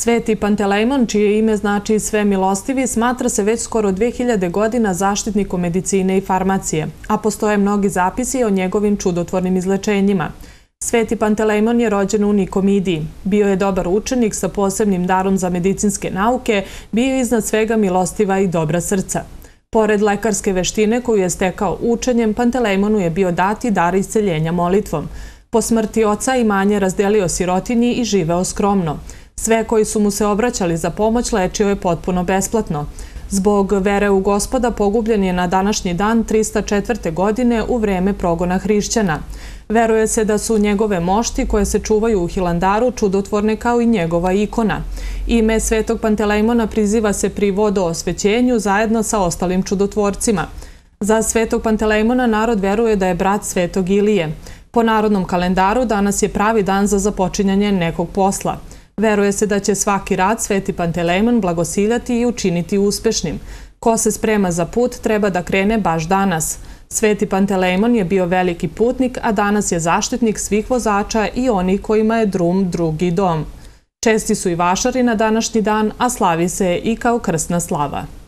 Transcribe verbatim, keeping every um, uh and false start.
Sveti Pantelejmon, čije ime znači sve milostivi, smatra se već skoro dve hiljade godina zaštitnikom medicine i farmacije, a postoje mnogi zapisi o njegovim čudotvornim izlečenjima. Sveti Pantelejmon je rođen u Nikomidiji. Bio je dobar učenik sa posebnim darom za medicinske nauke, bio je iznad svega milostiva i dobra srca. Pored lekarske veštine koju je stekao učenjem, Pantelejmonu je bio dati dar isceljenja molitvom. Po smrti oca imanje razdelio sirotinji i živeo skromno. Sve koji su mu se obraćali za pomoć lečio je potpuno besplatno. Zbog vere u Gospoda pogubljen je na današnji dan trista četvrte. godine u vreme progona hrišćana. Veruje se da su njegove mošti koje se čuvaju u Hilandaru čudotvorne kao i njegova ikona. Ime Svetog Pantelejmona priziva se pri vodoosvećenju zajedno sa ostalim čudotvorcima. Za Svetog Pantelejmona narod veruje da je brat Svetog Ilije. Po narodnom kalendaru danas je pravi dan za započinjanje nekog posla. Veruje se da će svaki rad Sveti Pantelejmon blagosiljati i učiniti uspešnim. Ko se sprema za put treba da krene baš danas. Sveti Pantelejmon je bio veliki putnik, a danas je zaštitnik svih vozača i onih kojima je drum drugi dom. Česti su i vašari na današnji dan, a slavi se i kao krsna slava.